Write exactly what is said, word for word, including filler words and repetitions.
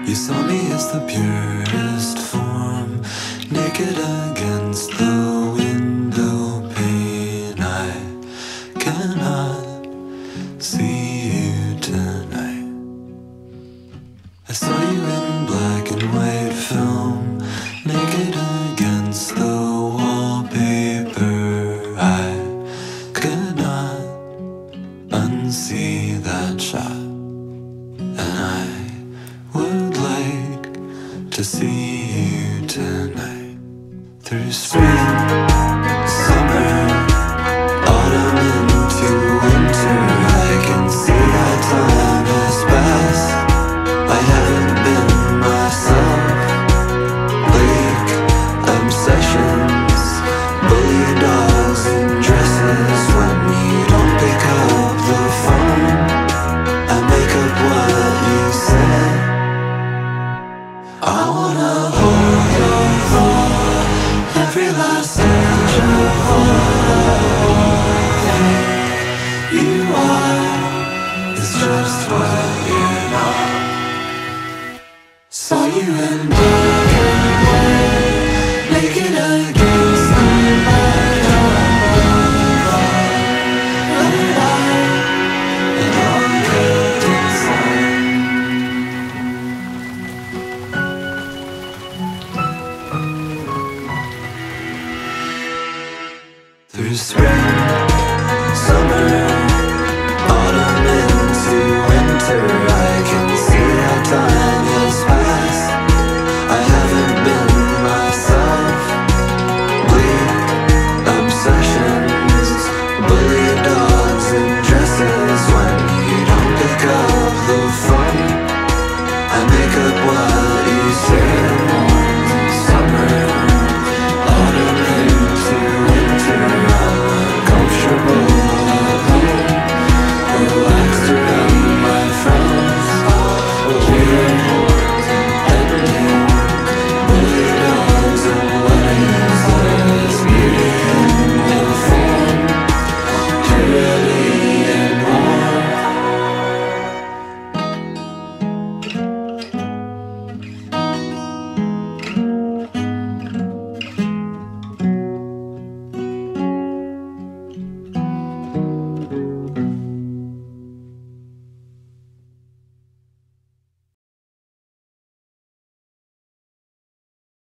You saw me as the purest form, naked against the window pane. I cannot see you tonight. I saw you in black and white film, naked against the wallpaper. I could not unsee that shot, and I would like to see you tonight. Through spring, summer, autumn into winter, I can see that time has passed. I haven't been myself. Bleak obsessions, bully dogs in dresses. When you don't pick up the phone, I make up what you said. I wanna hold your thought, every last inch of what you are is just what you're not. Saw you in black and white, naked against the light of the light, and all good inside. Through spring, summer, autumn into winter, I can see how time has passed. I haven't been myself. Bleak obsessions, bully dogs in dresses. When you don't pick up the phone, I make up what you said.